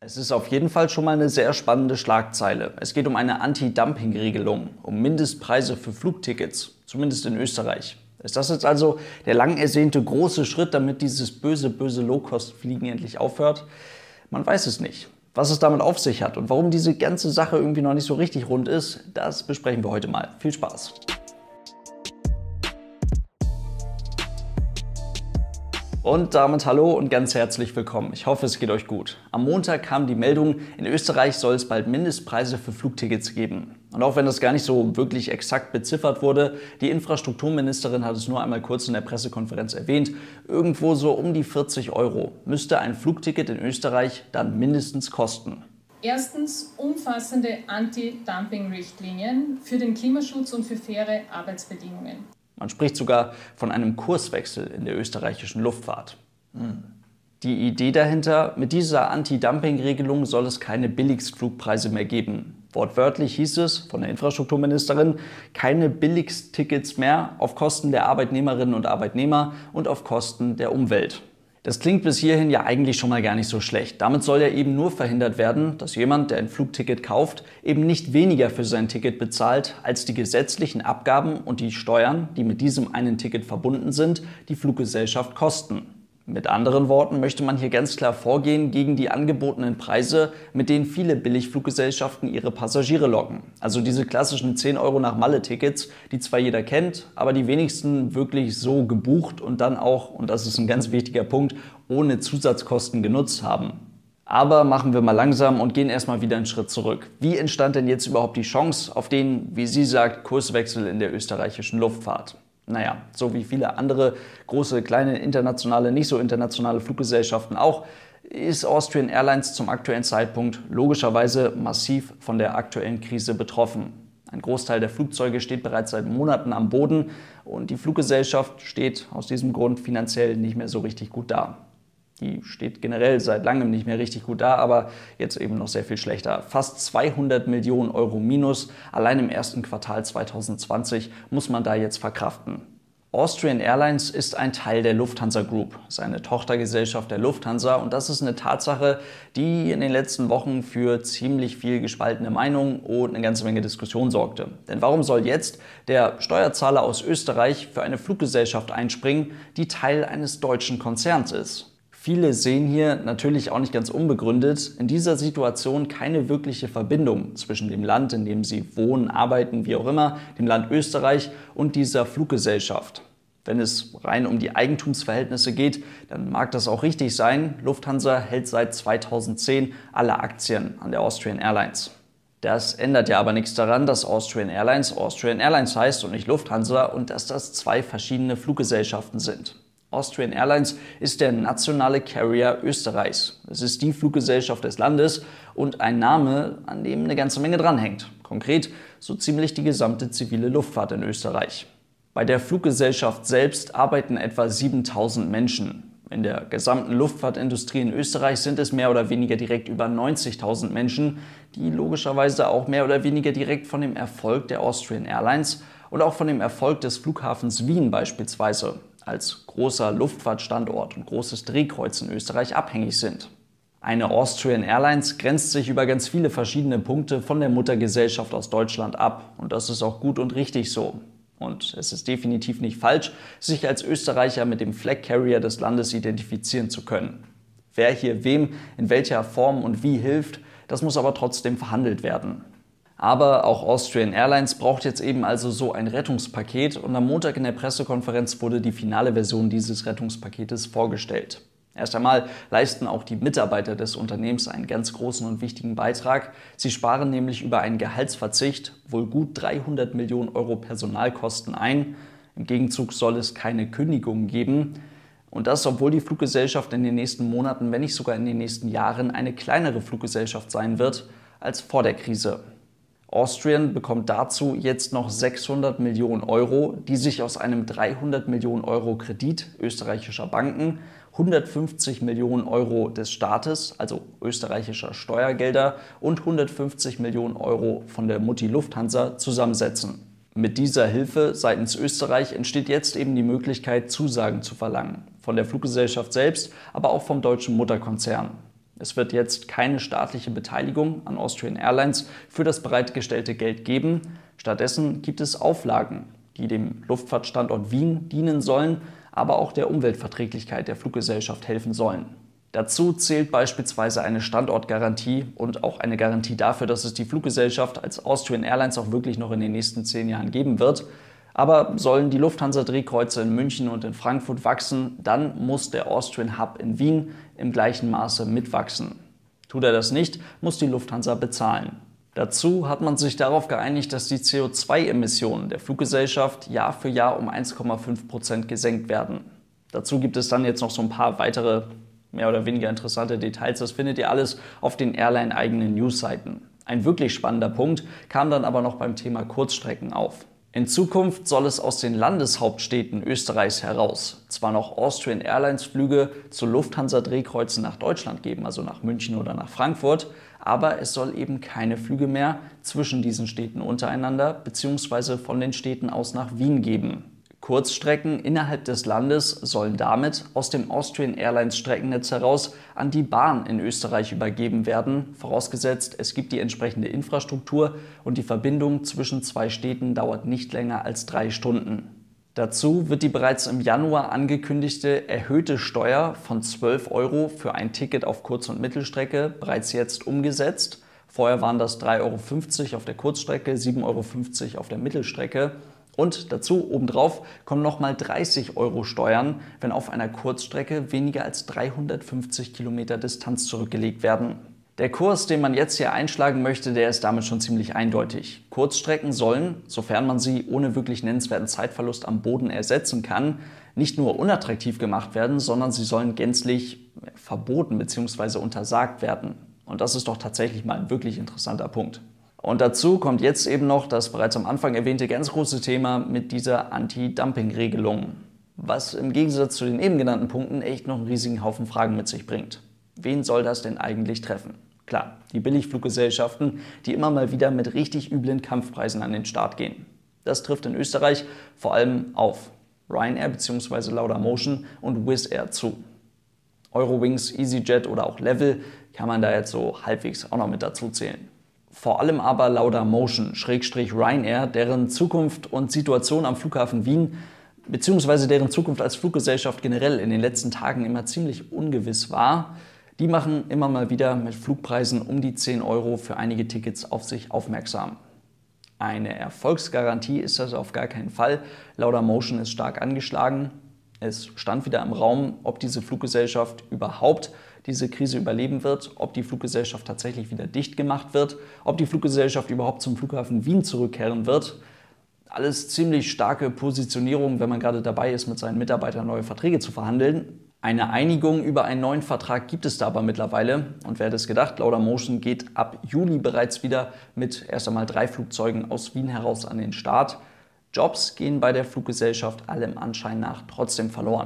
Es ist auf jeden Fall schon mal eine sehr spannende Schlagzeile. Es geht um eine Anti-Dumping-Regelung, um Mindestpreise für Flugtickets, zumindest in Österreich. Ist das jetzt also der lang ersehnte große Schritt, damit dieses böse Low-Cost-Fliegen endlich aufhört? Man weiß es nicht. Was es damit auf sich hat und warum diese ganze Sache irgendwie noch nicht so richtig rund ist, das besprechen wir heute mal. Viel Spaß! Und damit hallo und ganz herzlich willkommen. Ich hoffe, es geht euch gut. Am Montag kam die Meldung, in Österreich soll es bald Mindestpreise für Flugtickets geben. Und auch wenn das gar nicht so wirklich exakt beziffert wurde, die Infrastrukturministerin hat es nur einmal kurz in der Pressekonferenz erwähnt, irgendwo so um die 40 € müsste ein Flugticket in Österreich dann mindestens kosten. Erstens umfassende Anti-Dumping-Richtlinien für den Klimaschutz und für faire Arbeitsbedingungen. Man spricht sogar von einem Kurswechsel in der österreichischen Luftfahrt. Die Idee dahinter, mit dieser Anti-Dumping-Regelung soll es keine Billigstflugpreise mehr geben. Wortwörtlich hieß es von der Infrastrukturministerin, keine Billigstickets mehr auf Kosten der Arbeitnehmerinnen und Arbeitnehmer und auf Kosten der Umwelt. Das klingt bis hierhin ja eigentlich schon mal gar nicht so schlecht. Damit soll ja eben nur verhindert werden, dass jemand, der ein Flugticket kauft, eben nicht weniger für sein Ticket bezahlt, als die gesetzlichen Abgaben und die Steuern, die mit diesem einen Ticket verbunden sind, die Fluggesellschaft kosten. Mit anderen Worten möchte man hier ganz klar vorgehen gegen die angebotenen Preise, mit denen viele Billigfluggesellschaften ihre Passagiere locken. Also diese klassischen 10 € nach Malle-Tickets, die zwar jeder kennt, aber die wenigsten wirklich so gebucht und dann auch, und das ist ein ganz wichtiger Punkt, ohne Zusatzkosten genutzt haben. Aber machen wir mal langsam und gehen erstmal wieder einen Schritt zurück. Wie entstand denn jetzt überhaupt die Chance auf den, wie sie sagt, Kurswechsel in der österreichischen Luftfahrt? Naja, so wie viele andere große, kleine, internationale, nicht so internationale Fluggesellschaften auch, ist Austrian Airlines zum aktuellen Zeitpunkt logischerweise massiv von der aktuellen Krise betroffen. Ein Großteil der Flugzeuge steht bereits seit Monaten am Boden und die Fluggesellschaft steht aus diesem Grund finanziell nicht mehr so richtig gut da. Die steht generell seit langem nicht mehr richtig gut da, aber jetzt eben noch sehr viel schlechter. Fast 200 Millionen € minus, allein im ersten Quartal 2020 muss man da jetzt verkraften. Austrian Airlines ist ein Teil der Lufthansa Group, seine Tochtergesellschaft der Lufthansa, und das ist eine Tatsache, die in den letzten Wochen für ziemlich viel gespaltene Meinungen und eine ganze Menge Diskussion sorgte. Denn warum soll jetzt der Steuerzahler aus Österreich für eine Fluggesellschaft einspringen, die Teil eines deutschen Konzerns ist? Viele sehen hier, natürlich auch nicht ganz unbegründet, in dieser Situation keine wirkliche Verbindung zwischen dem Land, in dem sie wohnen, arbeiten, wie auch immer, dem Land Österreich und dieser Fluggesellschaft. Wenn es rein um die Eigentumsverhältnisse geht, dann mag das auch richtig sein. Lufthansa hält seit 2010 alle Aktien an der Austrian Airlines. Das ändert ja aber nichts daran, dass Austrian Airlines heißt und nicht Lufthansa und dass das zwei verschiedene Fluggesellschaften sind. Austrian Airlines ist der nationale Carrier Österreichs. Es ist die Fluggesellschaft des Landes und ein Name, an dem eine ganze Menge dranhängt. Konkret so ziemlich die gesamte zivile Luftfahrt in Österreich. Bei der Fluggesellschaft selbst arbeiten etwa 7000 Menschen. In der gesamten Luftfahrtindustrie in Österreich sind es mehr oder weniger direkt über 90.000 Menschen, die logischerweise auch mehr oder weniger direkt von dem Erfolg der Austrian Airlines und auch von dem Erfolg des Flughafens Wien beispielsweise als großer Luftfahrtstandort und großes Drehkreuz in Österreich abhängig sind. Eine Austrian Airlines grenzt sich über ganz viele verschiedene Punkte von der Muttergesellschaft aus Deutschland ab. Und das ist auch gut und richtig so. Und es ist definitiv nicht falsch, sich als Österreicher mit dem Flag Carrier des Landes identifizieren zu können. Wer hier wem in welcher Form und wie hilft, das muss aber trotzdem verhandelt werden. Aber auch Austrian Airlines braucht jetzt eben also so ein Rettungspaket und am Montag in der Pressekonferenz wurde die finale Version dieses Rettungspaketes vorgestellt. Erst einmal leisten auch die Mitarbeiter des Unternehmens einen ganz großen und wichtigen Beitrag. Sie sparen nämlich über einen Gehaltsverzicht wohl gut 300 Millionen € Personalkosten ein. Im Gegenzug soll es keine Kündigungen geben. Und das, obwohl die Fluggesellschaft in den nächsten Monaten, wenn nicht sogar in den nächsten Jahren, eine kleinere Fluggesellschaft sein wird als vor der Krise. Austrian bekommt dazu jetzt noch 600 Millionen €, die sich aus einem 300 Millionen € Kredit österreichischer Banken, 150 Millionen € des Staates, also österreichischer Steuergelder, und 150 Millionen € von der Mutti Lufthansa zusammensetzen. Mit dieser Hilfe seitens Österreich entsteht jetzt eben die Möglichkeit, Zusagen zu verlangen. Von der Fluggesellschaft selbst, aber auch vom deutschen Mutterkonzern. Es wird jetzt keine staatliche Beteiligung an Austrian Airlines für das bereitgestellte Geld geben. Stattdessen gibt es Auflagen, die dem Luftfahrtstandort Wien dienen sollen, aber auch der Umweltverträglichkeit der Fluggesellschaft helfen sollen. Dazu zählt beispielsweise eine Standortgarantie und auch eine Garantie dafür, dass es die Fluggesellschaft als Austrian Airlines auch wirklich noch in den nächsten 10 Jahren geben wird. Aber sollen die Lufthansa-Drehkreuze in München und in Frankfurt wachsen, dann muss der Austrian Hub in Wien im gleichen Maße mitwachsen. Tut er das nicht, muss die Lufthansa bezahlen. Dazu hat man sich darauf geeinigt, dass die CO2-Emissionen der Fluggesellschaft Jahr für Jahr um 1,5% gesenkt werden. Dazu gibt es dann jetzt noch so ein paar weitere, mehr oder weniger interessante Details. Das findet ihr alles auf den Airline-eigenen Newsseiten. Ein wirklich spannender Punkt kam dann aber noch beim Thema Kurzstrecken auf. In Zukunft soll es aus den Landeshauptstädten Österreichs heraus zwar noch Austrian Airlines Flüge zu Lufthansa-Drehkreuzen nach Deutschland geben, also nach München oder nach Frankfurt, aber es soll eben keine Flüge mehr zwischen diesen Städten untereinander bzw. von den Städten aus nach Wien geben. Kurzstrecken innerhalb des Landes sollen damit aus dem Austrian Airlines Streckennetz heraus an die Bahn in Österreich übergeben werden, vorausgesetzt es gibt die entsprechende Infrastruktur und die Verbindung zwischen 2 Städten dauert nicht länger als 3 Stunden. Dazu wird die bereits im Januar angekündigte erhöhte Steuer von 12 € für ein Ticket auf Kurz- und Mittelstrecke bereits jetzt umgesetzt. Vorher waren das 3,50 € auf der Kurzstrecke, 7,50 € auf der Mittelstrecke. Und dazu obendrauf kommen nochmal 30 € Steuern, wenn auf einer Kurzstrecke weniger als 350 Kilometer Distanz zurückgelegt werden. Der Kurs, den man jetzt hier einschlagen möchte, der ist damit schon ziemlich eindeutig. Kurzstrecken sollen, sofern man sie ohne wirklich nennenswerten Zeitverlust am Boden ersetzen kann, nicht nur unattraktiv gemacht werden, sondern sie sollen gänzlich verboten bzw. untersagt werden. Und das ist doch tatsächlich mal ein wirklich interessanter Punkt. Und dazu kommt jetzt eben noch das bereits am Anfang erwähnte ganz große Thema mit dieser Anti-Dumping-Regelung, was im Gegensatz zu den eben genannten Punkten echt noch einen riesigen Haufen Fragen mit sich bringt. Wen soll das denn eigentlich treffen? Klar, die Billigfluggesellschaften, die immer mal wieder mit richtig üblen Kampfpreisen an den Start gehen. Das trifft in Österreich vor allem auf Ryanair bzw. Laudamotion und Wizz Air zu. Eurowings, EasyJet oder auch Level kann man da jetzt so halbwegs auch noch mit dazu zählen. Vor allem aber Laudamotion, Ryanair, deren Zukunft und Situation am Flughafen Wien bzw. deren Zukunft als Fluggesellschaft generell in den letzten Tagen immer ziemlich ungewiss war, die machen immer mal wieder mit Flugpreisen um die 10 € für einige Tickets auf sich aufmerksam. Eine Erfolgsgarantie ist das auf gar keinen Fall. Laudamotion ist stark angeschlagen. Es stand wieder im Raum, ob diese Fluggesellschaft überhaupt diese Krise überleben wird, ob die Fluggesellschaft tatsächlich wieder dicht gemacht wird, ob die Fluggesellschaft überhaupt zum Flughafen Wien zurückkehren wird. Alles ziemlich starke Positionierung, wenn man gerade dabei ist, mit seinen Mitarbeitern neue Verträge zu verhandeln. Eine Einigung über einen neuen Vertrag gibt es da aber mittlerweile. Und wer hätte es gedacht, Laudamotion geht ab Juli bereits wieder mit erst einmal 3 Flugzeugen aus Wien heraus an den Start. Jobs gehen bei der Fluggesellschaft allem Anschein nach trotzdem verloren.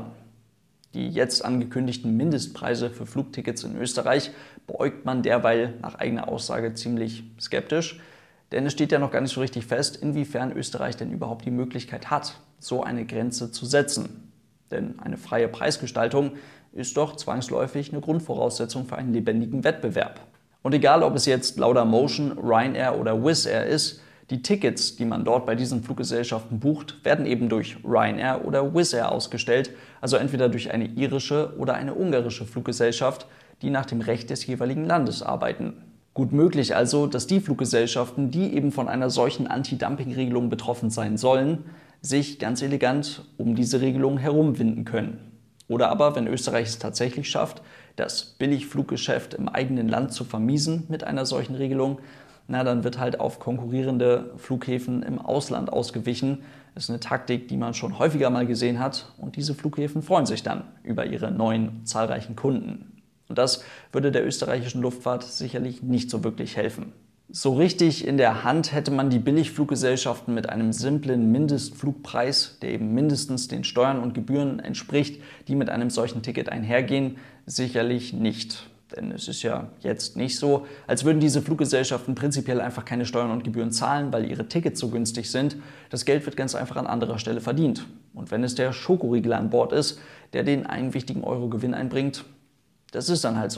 Die jetzt angekündigten Mindestpreise für Flugtickets in Österreich beäugt man derweil nach eigener Aussage ziemlich skeptisch. Denn es steht ja noch gar nicht so richtig fest, inwiefern Österreich denn überhaupt die Möglichkeit hat, so eine Grenze zu setzen. Denn eine freie Preisgestaltung ist doch zwangsläufig eine Grundvoraussetzung für einen lebendigen Wettbewerb. Und egal, ob es jetzt Laudamotion, Ryanair oder Wizz Air ist, die Tickets, die man dort bei diesen Fluggesellschaften bucht, werden eben durch Ryanair oder Wizz Air ausgestellt, also entweder durch eine irische oder eine ungarische Fluggesellschaft, die nach dem Recht des jeweiligen Landes arbeiten. Gut möglich also, dass die Fluggesellschaften, die eben von einer solchen Anti-Dumping-Regelung betroffen sein sollen, sich ganz elegant um diese Regelung herumwinden können. Oder aber, wenn Österreich es tatsächlich schafft, das Billigfluggeschäft im eigenen Land zu vermiesen mit einer solchen Regelung, dann wird halt auf konkurrierende Flughäfen im Ausland ausgewichen. Das ist eine Taktik, die man schon häufiger mal gesehen hat. Und diese Flughäfen freuen sich dann über ihre neuen zahlreichen Kunden. Und das würde der österreichischen Luftfahrt sicherlich nicht so wirklich helfen. So richtig in der Hand hätte man die Billigfluggesellschaften mit einem simplen Mindestflugpreis, der eben mindestens den Steuern und Gebühren entspricht, die mit einem solchen Ticket einhergehen, sicherlich nicht. Denn es ist ja jetzt nicht so, als würden diese Fluggesellschaften prinzipiell einfach keine Steuern und Gebühren zahlen, weil ihre Tickets so günstig sind. Das Geld wird ganz einfach an anderer Stelle verdient. Und wenn es der Schokoriegel an Bord ist, der den einen wichtigen Euro Gewinn einbringt, das ist dann halt so.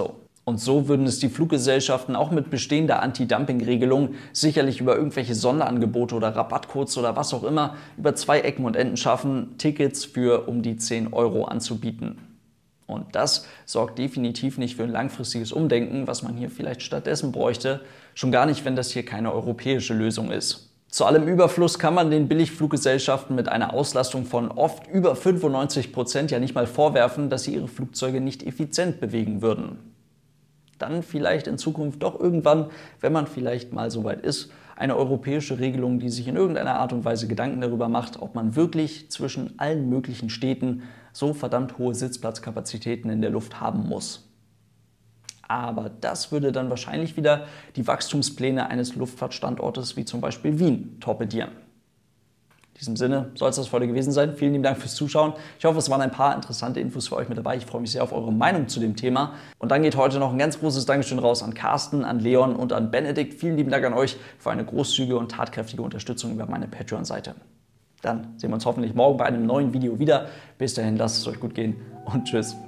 Und so würden es die Fluggesellschaften auch mit bestehender Anti-Dumping-Regelung sicherlich über irgendwelche Sonderangebote oder Rabattcodes oder was auch immer über zwei Ecken und Enden schaffen, Tickets für um die 10 Euro anzubieten. Und das sorgt definitiv nicht für ein langfristiges Umdenken, was man hier vielleicht stattdessen bräuchte, schon gar nicht, wenn das hier keine europäische Lösung ist. Zu allem Überfluss kann man den Billigfluggesellschaften mit einer Auslastung von oft über 95% ja nicht mal vorwerfen, dass sie ihre Flugzeuge nicht effizient bewegen würden. Dann vielleicht in Zukunft doch irgendwann, wenn man vielleicht mal so weit ist, eine europäische Regelung, die sich in irgendeiner Art und Weise Gedanken darüber macht, ob man wirklich zwischen allen möglichen Städten so verdammt hohe Sitzplatzkapazitäten in der Luft haben muss. Aber das würde dann wahrscheinlich wieder die Wachstumspläne eines Luftfahrtstandortes wie zum Beispiel Wien torpedieren. In diesem Sinne soll es das für heute gewesen sein. Vielen lieben Dank fürs Zuschauen. Ich hoffe, es waren ein paar interessante Infos für euch mit dabei. Ich freue mich sehr auf eure Meinung zu dem Thema. Und dann geht heute noch ein ganz großes Dankeschön raus an Carsten, an Leon und an Benedikt. Vielen lieben Dank an euch für eine großzügige und tatkräftige Unterstützung über meine Patreon-Seite. Dann sehen wir uns hoffentlich morgen bei einem neuen Video wieder. Bis dahin, lasst es euch gut gehen und tschüss.